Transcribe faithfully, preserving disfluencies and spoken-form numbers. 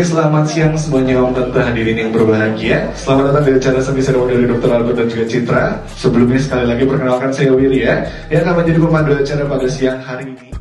Oke, selamat siang semuanya om tante hadirin yang berbahagia. Selamat datang di acara semi seremoni dari dokter Albert dan juga Citra. Sebelumnya sekali lagi perkenalkan saya Wirya yang akan menjadi pemandu acara pada siang hari ini.